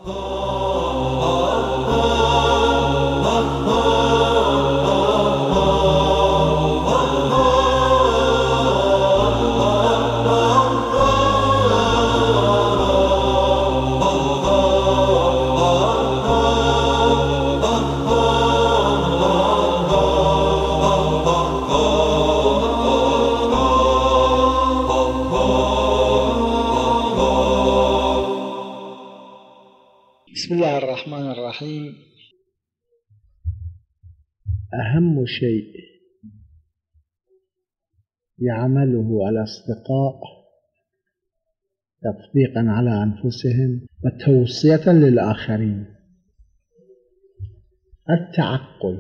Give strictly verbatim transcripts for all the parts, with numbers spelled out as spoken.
بسم الله الرحمن الرحيم. أهم شيء يعمله الأصدقاء تطبيقا على أنفسهم وتوصية للآخرين التعقل.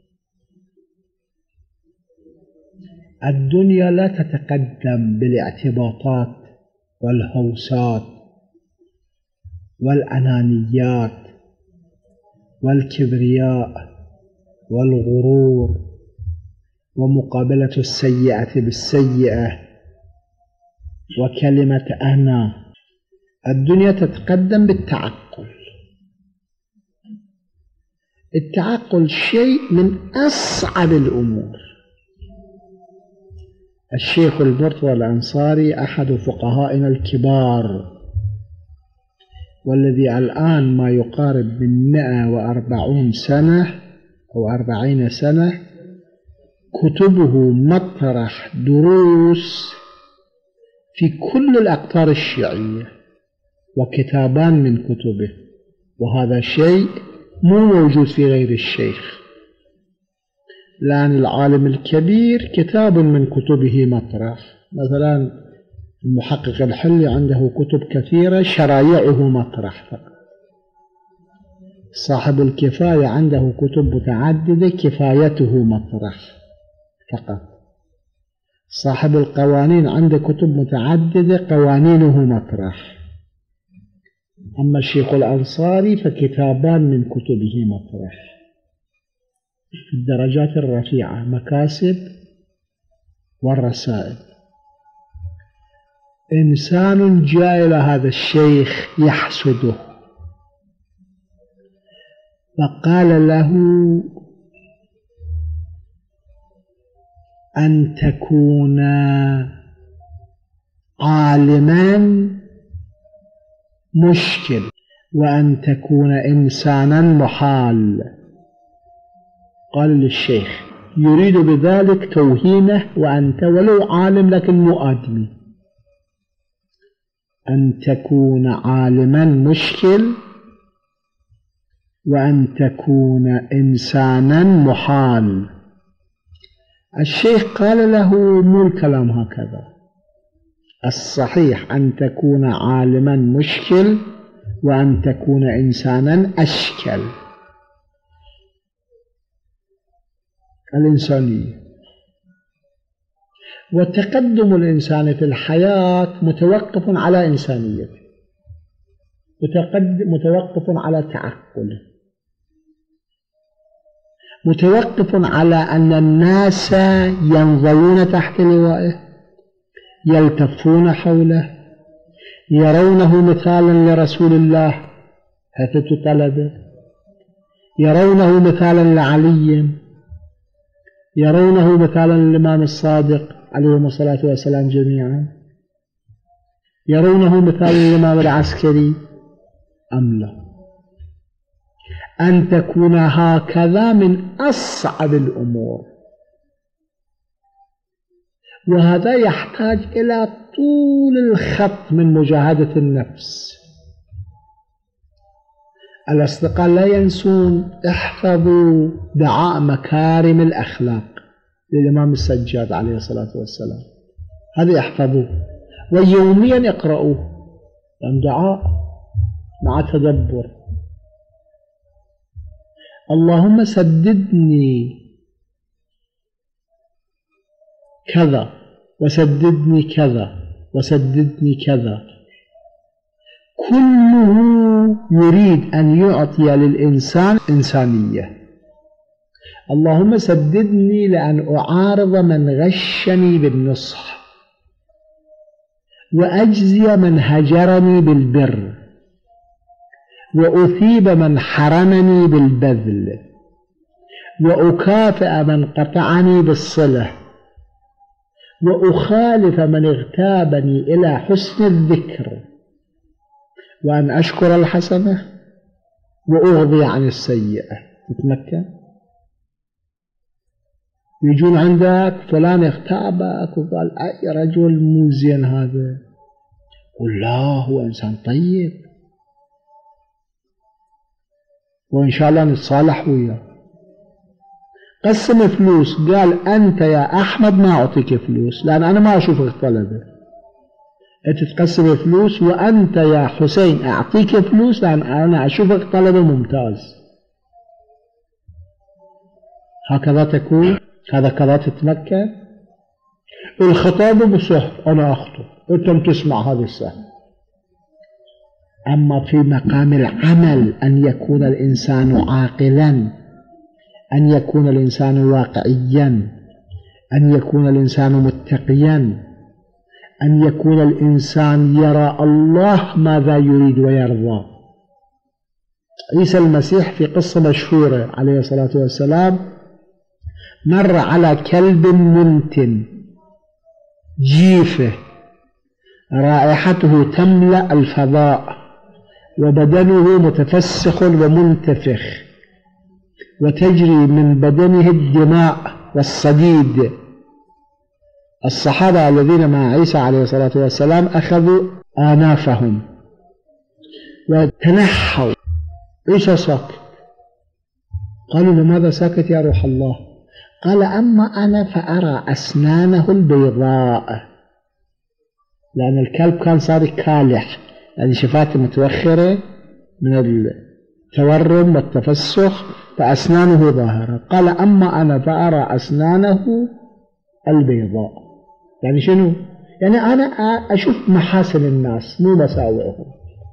الدنيا لا تتقدم بالاعتباطات والهوسات والأنانيات والكبرياء والغرور ومقابلة السيئة بالسيئة وكلمة أنا. الدنيا تتقدم بالتعقل. التعقل شيء من أصعب الأمور. الشيخ المرتضى الأنصاري أحد فقهائنا الكبار، والذي الآن ما يقارب من مئة وأربعين سنة أو أربعين سنة كتبه مطرح دروس في كل الأقطار الشيعية وكتابان من كتبه، وهذا شيء مو موجود في غير الشيخ. لأن العالم الكبير كتاب من كتبه مطرح. مثلا المحقق الحلي عنده كتب كثيرة شرايعه مطرح فقط. صاحب الكفاية عنده كتب متعددة كفايته مطرح فقط. صاحب القوانين عنده كتب متعددة قوانينه مطرح. أما الشيخ الأنصاري فكتابان من كتبه مطرح في الدرجات الرفيعة، مكاسب والرسائل. إنسان جاء إلى هذا الشيخ يحسده فقال له أن تكون عالما مشكل وأن تكون إنسانا محال. قال للشيخ يريد بذلك توهينه، وأنت ولو عالم لكن مو آدمي. أن تكون عالما مشكل وأن تكون إنسانا محال. الشيخ قال له مو الكلام هكذا، الصحيح أن تكون عالما مشكل وأن تكون إنسانا أشكل. الإنسانية وتقدم الإنسان في الحياة متوقف على إنسانيته، متوقف على تعقله، متوقف على أن الناس ينظرون تحت لوائه، يلتفون حوله، يرونه مثالا لرسول الله هفة طلبه، يرونه مثالا لعلي، يرونه مثالا للإمام الصادق عليهم الصلاة والسلام جميعا، يرونه مثالا للإمام العسكري أم لا؟ أن تكون هكذا من أصعب الأمور، وهذا يحتاج إلى طول الخط من مجاهدة النفس. الأصدقاء لا ينسون احفظوا دعاء مكارم الأخلاق للإمام السجاد عليه الصلاة والسلام، هذا يحفظوه ويوميا يقرأوه، لأن دعاء مع تدبر. اللهم سددني كذا وسددني كذا وسددني كذا، كله يريد أن يعطي للإنسان إنسانية. اللهم سددني لأن أعارض من غشني بالنصح، وأجزي من هجرني بالبر، وأثيب من حرمني بالبذل، وأكافئ من قطعني بالصلة، وأخالف من اغتابني إلى حسن الذكر، وأن أشكر الحسنة وأغضي عن السيئة. تتمكن؟ يجون عندك فلان اغتابك وقال أي رجل مو زين هذا، قل لا هو إنسان طيب وإن شاء الله نتصالح وياه. قسم فلوس، قال أنت يا أحمد ما أعطيك فلوس لأن أنا ما أشوفك طلبة، أنت تقسم فلوس، وأنت يا حسين أعطيك فلوس لأن أنا أشوفك طلبة ممتاز. هكذا تكون، هذا كذا تتمكن. الخطاب بسهل، أنا أخطب أنتم تسمع هذا السهل. أما في مقام العمل أن يكون الإنسان عاقلا، أن يكون الإنسان واقعيا، أن يكون الإنسان متقيا، أن يكون الإنسان يرى الله ماذا يريد ويرضى. عيسى المسيح في قصة مشهورة عليه الصلاة والسلام مر على كلب منتن جيفة رائحته تملأ الفضاء وبدنه متفسخ ومنتفخ وتجري من بدنه الدماء والصديد. الصحابة الذين مع عيسى عليه الصلاة والسلام أخذوا آنافهم وتنحوا. عيسى ساكت، قالوا لماذا ساكت يا روح الله؟ قال أما أنا فأرى أسنانه البيضاء، لأن الكلب كان صار كالح، يعني شفاته متوخرة من التورم والتفسخ فأسنانه ظاهرة. قال أما أنا فأرى أسنانه البيضاء، يعني شنو؟ يعني أنا أشوف محاسن الناس مو مساوئهم.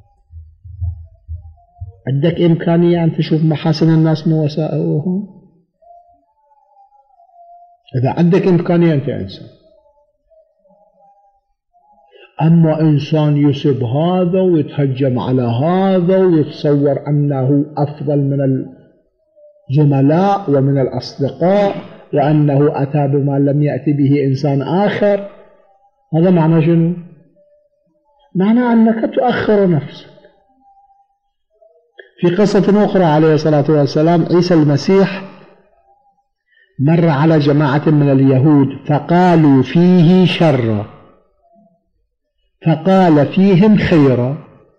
عندك إمكانية أن تشوف محاسن الناس مو مساوئهم؟ إذا عندك إمكانية أنت إنسان. أما إنسان يسب هذا ويتهجم على هذا ويتصور أنه أفضل من الزملاء ومن الأصدقاء وأنه أتى بما لم يأتي به إنسان آخر، هذا معنى شنو؟ معنى أنك تؤخر نفسك. في قصة أخرى عليه الصلاة والسلام عيسى المسيح مر على جماعة من اليهود فقالوا فيه شرا فقال فيهم خيرا.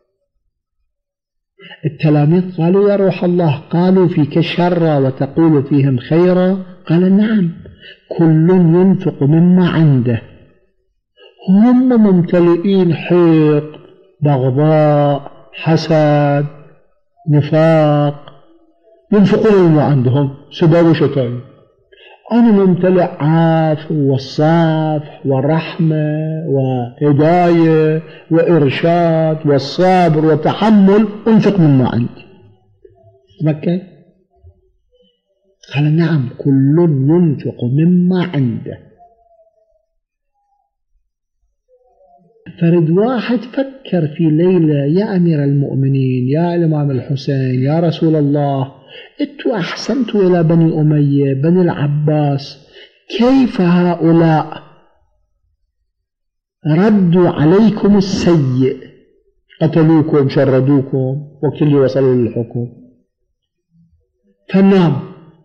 التلاميذ قالوا يا روح الله قالوا فيك شرا وتقول فيهم خيرا؟ قال نعم، كل ينفق مما عنده. هم ممتلئين حقد، بغضاء، حسد، نفاق، ينفقون مما عندهم سباب وشتائم. أنا ممتلئ عفو والصفح والرحمة وهداية وإرشاد والصبر والتحمل، أنفق مما عندي. تمكن؟ قال نعم، كل ينفق مما عنده. فرد واحد فكر في ليلة يا أمير المؤمنين، يا الإمام الحسين، يا رسول الله، انتوا أحسنتوا إلى بني أمية، بني العباس، كيف هؤلاء ردوا عليكم السيء، قتلوكم، شردوكم، وقت اللي وصلوا للحكم. فنام،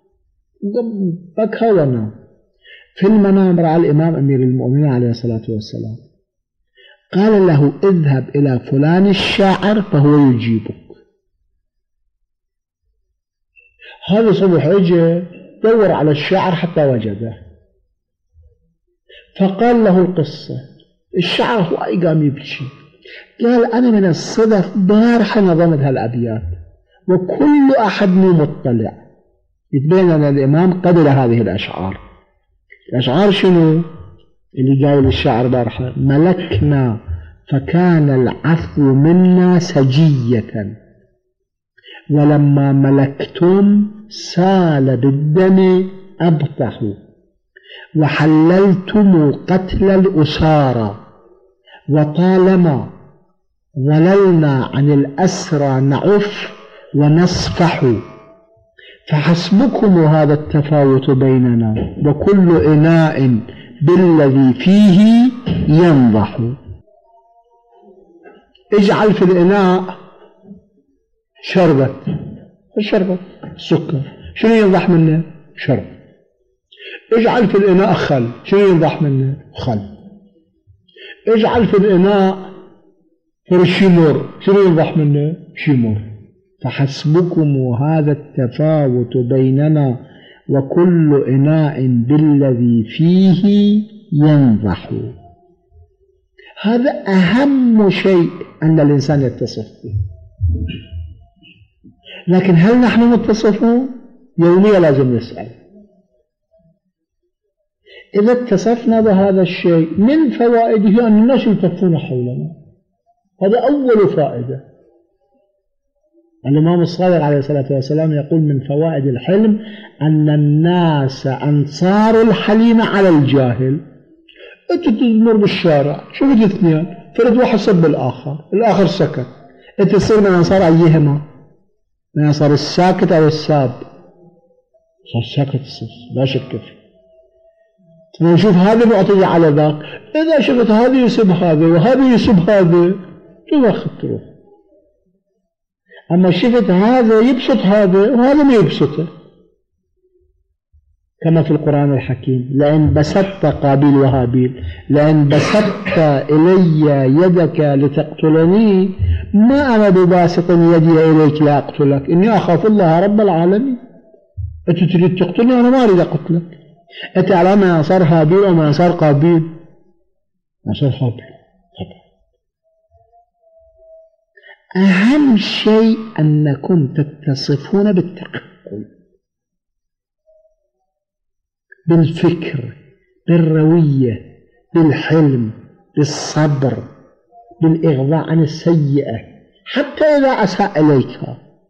بكى ونام. في المنام رأى الإمام أمير المؤمنين عليه الصلاة والسلام، قال له اذهب إلى فلان الشاعر فهو يجيبك. هذا صبح اجى دور على الشاعر حتى وجده، فقال له القصة. الشاعر هو قام يبكي، قال أنا من الصدف بارحة نظمت هالأبيات وكل أحد مطلع. يتبين أن الإمام قبل هذه الأشعار. الأشعار شنو اللي قال للشاعر بارحة؟ ملكنا فكان العفو منا سجية، ولما ملكتم سال بالدم أبطح، وحللتم قتل الأسارى، وطالما ظللنا عن الأسرى نعف ونصفح، فحسبكم هذا التفاوت بيننا وكل إناء بالذي فيه ينضح. اجعل في الإناء شربت، الشربت السكر، شنو ينضح منه؟ شرب. اجعل في الإناء خل، شنو ينضح منه؟ خل. اجعل في الإناء فرشيمور، شنو ينضح منه؟ شيمور. فحسبكم هذا التفاوت بيننا وكل إناء بالذي فيه ينضح. هذا أهم شيء أن الإنسان يتصف به. لكن هل نحن متصفون؟ يوميا لازم نسأل. إذا اتصفنا بهذا الشيء من فوائده أن الناس يلتفون حولنا، هذا أول فائدة. الإمام الصادق عليه الصلاة والسلام يقول من فوائد الحلم أن الناس أنصار الحليم على الجاهل. أنت تمر بالشارع شفت اثنين، فرد واحد سب الآخر، الآخر سكت، أنت تصير من أنصار أيهما؟ من أنصار الساكت أو الساب؟ صار ساكت لا شك فيه. نشوف هذا معتدي على ذاك، إذا شفت هذا يسب هذا وهذا يسب هذا تواخذ تروح. أما شفت هذا يبسط هذا وهذا ما يبسطه، كما في القرآن الحكيم: لئن بسطت قابيل وهابيل، لئن بسطت إلي يدك لتقتلني ما أنا بباسط يدي إليك لأقتلك إني أخاف الله رب العالمين. أنت تريد تقتلني، أنا ما أريد أقتلك. أنت على ما صار هابيل وما صار قابيل؟ ما صار هابيل. أهم شيء أنكم تتصفون بالتعقل، بالفكر، بالروية، بالحلم، بالصبر، بالإغضاء عن السيئة حتى إذا أساء إليك.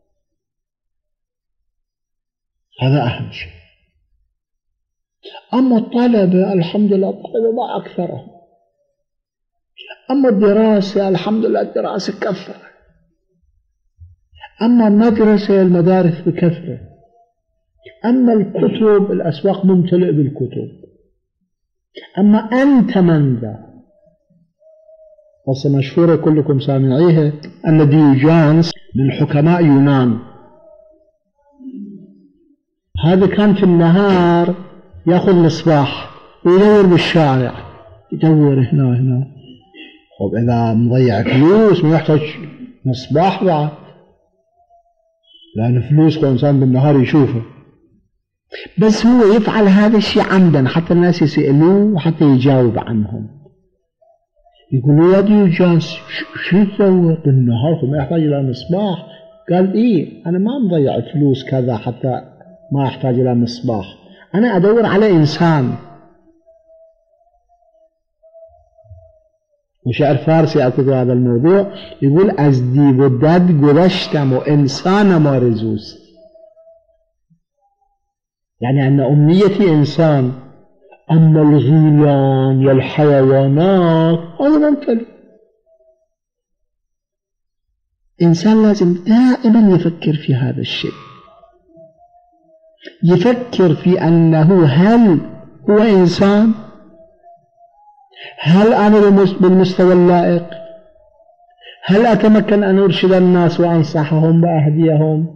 هذا أهم شيء. أما الطلبة الحمد لله الطلبة ما أكثرهم، أما الدراسة الحمد لله الدراسة كثرة، أما المدرسة المدارس بكثرة، أما الكتب الأسواق ممتلئ بالكتب، أما أنت من ذا. قصة مشهورة كلكم سامعيها أن ديوجانس من حكماء يونان، هذا كان في النهار يأخذ مصباح ويدور بالشارع، يدور هنا هنا. طب إذا مضيع فلوس ما يحتاج مصباح بعد، لأن فلوس كل إنسان بالنهار يشوفه. بس هو يفعل هذا الشيء عمدا حتى الناس يسألوه وحتى يجاوب عنهم. يقولوا يا ديوجانس شو تسوي بالنهار ما يحتاج إلى مصباح؟ قال إيه أنا ما مضيع فلوس كذا حتى ما أحتاج إلى مصباح، أنا أدور على إنسان. وشعر فارسي أكتب هذا الموضوع يقول أزدي بدد قرشتم إنسان مارزوس، يعني أن أمنيتي إنسان، أما الغيلان والحيوانات هذا ممتلئ. إنسان لازم دائما يفكر في هذا الشيء، يفكر في أنه هل هو إنسان؟ هل أنا بالمستوى اللائق؟ هل أتمكن أن أرشد الناس وأنصحهم وأهديهم؟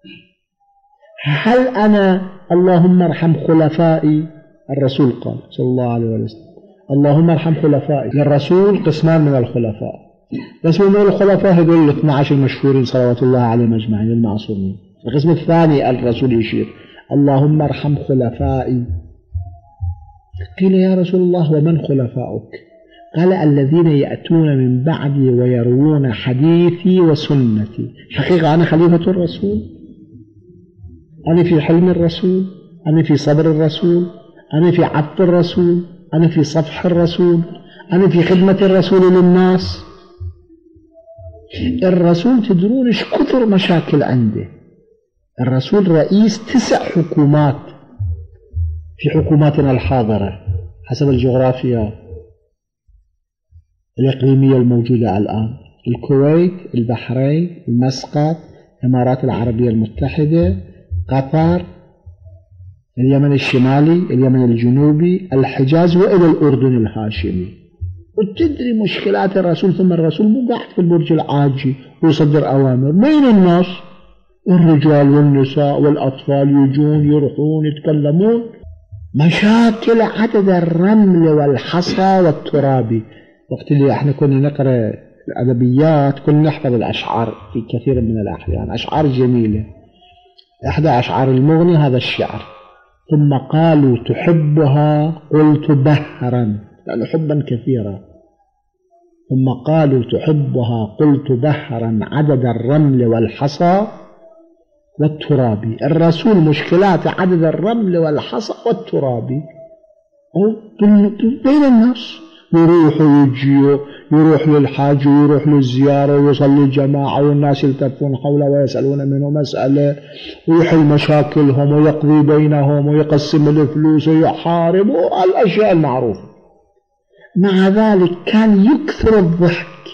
هل أنا اللهم ارحم خلفائي؟ الرسول قال صلى الله عليه وسلم اللهم ارحم خلفائي. للرسول قسمان من الخلفاء، بس من الخلفاء هذول الاثنى عشر المشهورين صلوات الله عليهم أجمعين المعصومين. القسم الثاني الرسول يشير اللهم ارحم خلفائي. قيل يا رسول الله ومن خلفاؤك؟ قال الذين يأتون من بعدي ويروون حديثي وسنتي. حقيقة أنا خليفة الرسول، أنا في حلم الرسول، أنا في صبر الرسول، أنا في عطف الرسول، أنا في صفح الرسول، أنا في خدمة الرسول للناس. الرسول تدرون إيش كثر مشاكل عنده. الرسول رئيس تسع حكومات في حكوماتنا الحاضرة حسب الجغرافيا الإقليمية الموجودة الآن. الكويت، البحرين، مسقط، الإمارات العربية المتحدة، قطر، اليمن الشمالي، اليمن الجنوبي، الحجاز، وإلى الأردن الهاشمي. وتدري مشكلات الرسول، ثم الرسول مو قاعد في البرج العاجي ويصدر أوامر. بين الناس الرجال والنساء والأطفال يجون يروحون يتكلمون. مشاكل عدد الرمل والحصى والتراب. وقت اللي احنا كنا نقرأ الأدبيات كنا نحفظ الأشعار في كثير من الأحيان، أشعار جميلة. إحدى أشعار المغني هذا الشعر: ثم قالوا تحبها قلت بهرا، لأنه حبا كثيرا. ثم قالوا تحبها قلت بهرا عدد الرمل والحصى والتراب. الرسول مشكلات عدد الرمل والحصى والتراب بين الناس، يروح ويجي، يروح للحاج ويروح للزيارة ويصلي الجماعة والناس يلتفون حوله ويسألون منه مسألة ويحل مشاكلهم ويقضي بينهم ويقسم الفلوس ويحارب الأشياء المعروفة. مع ذلك كان يكثر الضحك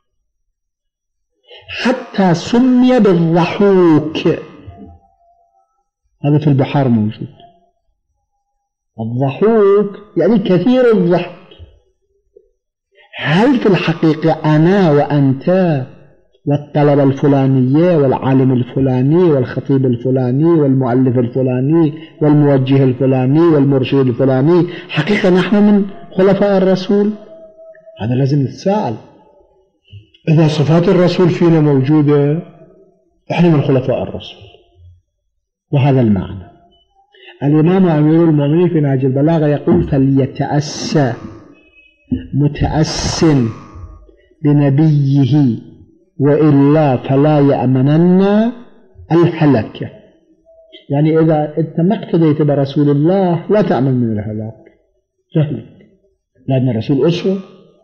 حتى سمي بالضحوك. هذا في البحار موجود. الضحوك يعني كثير الضحك. هل في الحقيقة أنا وأنت والطلبة الفلانية والعالم الفلاني والخطيب الفلاني والمؤلف الفلاني والموجه الفلاني والمرشد الفلاني حقيقة نحن من خلفاء الرسول؟ هذا لازم نتساءل. إذا صفات الرسول فينا موجودة إحنا من خلفاء الرسول. وهذا المعنى. الإمام أمير المؤمنين في نهج البلاغة يقول: فليتأسى متأس بنبيه وإلا فلا يأمنن الهلكة. يعني إذا أنت ما اقتديت برسول الله لا تأمن من الهلاك، تهلك، لأن الرسول أسوة.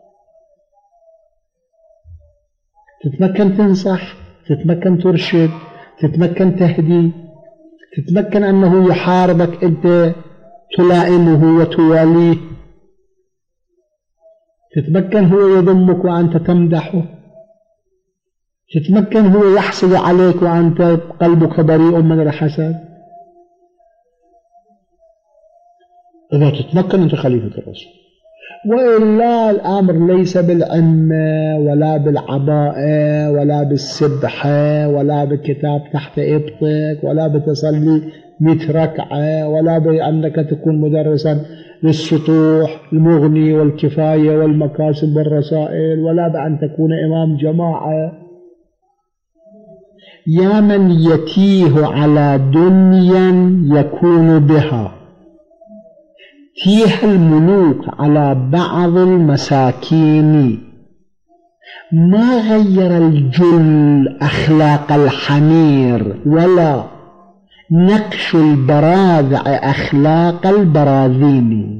تتمكن تنصح، تتمكن ترشد، تتمكن تهدي، تتمكن أنه يحاربك أنت تلائمه وتواليه، تتمكن هو يذمك وأنت تمدحه، تتمكن هو يحسد عليك وأنت قلبك بريء من الحسد. إذا تتمكن أنت خليفة الرسول. وإلا الأمر ليس بالعمة ولا بالعباءة ولا بالسبحة ولا بالكتاب تحت إبطك ولا بتصلي مئة ركعة ولا بأنك تكون مدرسا للسطوح المغني والكفاية والمكاسب والرسائل ولا بأن تكون إمام جماعة. يا من يتيه على دنيا يكون بها، تيه الملوك على بعض المساكين. ما غير الجل أخلاق الحمير ولا نقش البراذع أخلاق البراذين.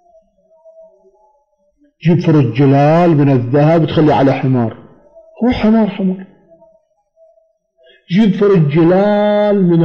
جيب فرج جلال من الذهب تخلي على حمار، هو حمار حمار. جيب فرج جلال من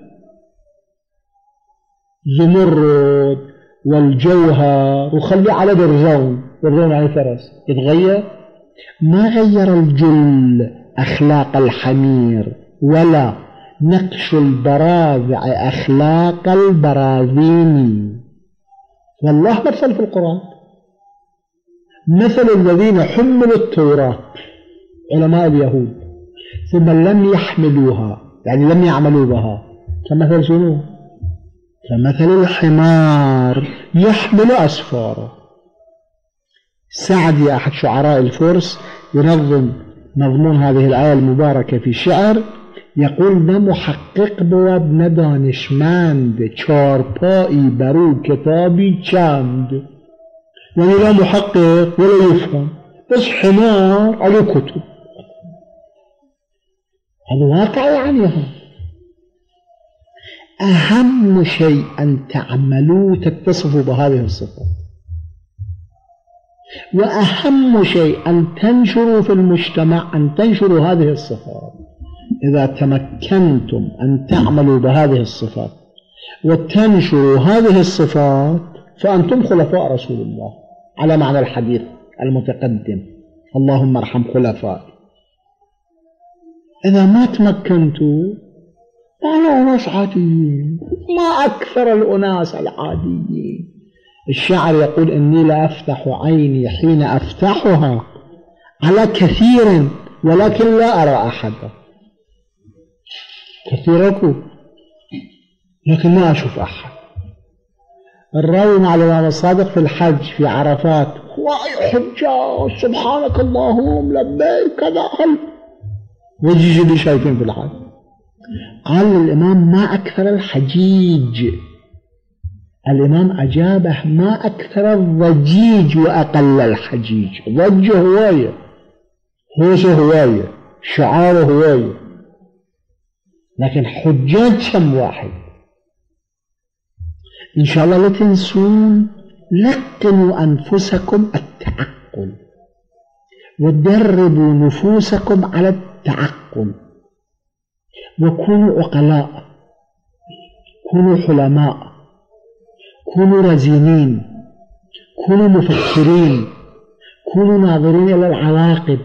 الزمرد والجوهر وخليه على برزون، برزون يعني فرس، يتغير؟ ما غير الجل أخلاق الحمير ولا نقش البراذع أخلاق البراذين. والله مثل في القرآن مثل الذين حملوا التوراة علماء اليهود ثم لم يحملوها، يعني لم يعملوا بها، كمثل شنو؟ كمثل الحمار يحمل أسفاره. سعدي أحد شعراء الفرس ينظم مضمون هذه الآية المباركة في شعر، يقول: نه محقق بود نه دانشمند، چارپایی برو کتابی چند. يعني لا محقق ولا يفهم، بس حمار على كتب. هذا واقع يعني. هم. أهم شيء أن تعملوا تتصفوا بهذه الصفات، وأهم شيء أن تنشروا في المجتمع، أن تنشروا هذه الصفات. إذا تمكنتم أن تعملوا بهذه الصفات وتنشروا هذه الصفات فأنتم خلفاء رسول الله على معنى الحديث المتقدم: اللهم ارحم خلفائي. إذا ما تمكنتوا فأنا أناس عاديين، ما أكثر الأناس العاديين. الشاعر يقول إني لا أفتح عيني حين أفتحها على كثير ولكن لا أرى أحدا. كثيركم لكن ما أشوف أحد. الراوي مع الإمام الصادق في الحج في عرفات، واي حجاج سبحانك اللهم لبيك كذا، هل وجيج اللي شايفين في الحج. قال الإمام ما أكثر الحجيج. الإمام أجابه ما أكثر الضجيج وأقل الحجيج. ضج هواية، هوس هواية، شعار هواية، لكن حجاج كم واحد. إن شاء الله لا تنسون لقنوا أنفسكم التعقل ودربوا نفوسكم على التعقل وكونوا عقلاء، كونوا حلماء، كونوا رزينين، كونوا مفكرين، كونوا ناظرين إلى العواقب.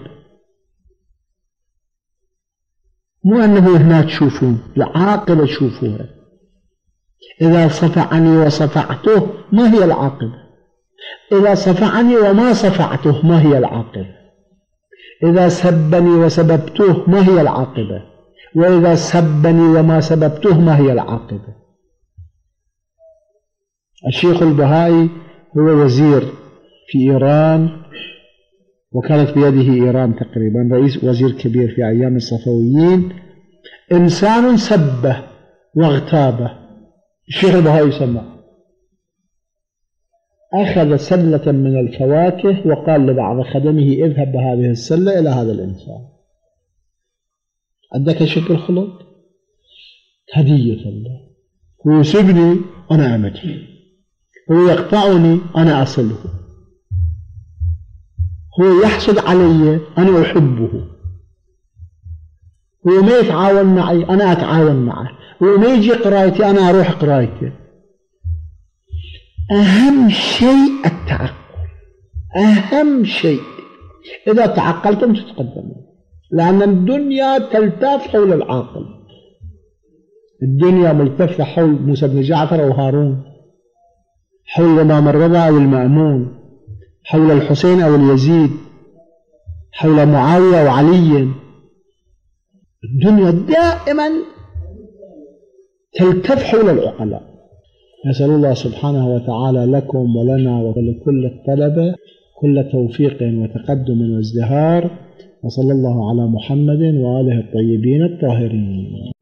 مو أنه هنا تشوفون، العاقبة تشوفوها. إذا صفعني وصفعته ما هي العاقبة؟ إذا صفعني وما صفعته ما هي العاقبة؟ إذا سبني وسببته ما هي العاقبة؟ وإذا سبني وما سببته ما هي العاقبة؟ الشيخ البهائي هو وزير في إيران، وكانت بيده إيران تقريبا، رئيس وزير كبير في أيام الصفويين. إنسان سبه واغتابه، الشيخ البهائي سمع، أخذ سلة من الفواكه وقال لبعض خدمه اذهب بهذه السلة إلى هذا الإنسان. عندك شكل خلق هدية الله. هو يسبني أنا أمدحه، هو يقطعني أنا أصله، هو يحسد علي أنا أحبه، هو ما يتعاون معي أنا أتعاون معه، هو ما يجي قرايتي أنا أروح قرايته. أهم شيء التعقل، أهم شيء. إذا تعقلتم تتقدمون، لأن الدنيا تلتف حول العاقل. الدنيا ملتفة حول موسى بن جعفر أو هارون، حول الإمام الرضا أو المأمون، حول الحسين أو اليزيد، حول معاوية وعلي. الدنيا دائما تلتف حول العقلاء. نسأل الله سبحانه وتعالى لكم ولنا ولكل الطلبة كل توفيق وتقدم وازدهار، وصلى الله على محمد وآله الطيبين الطاهرين.